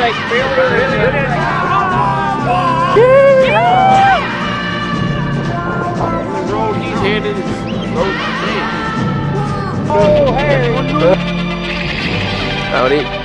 right fielder. The road he's headed is road to. Oh, hey! Howdy.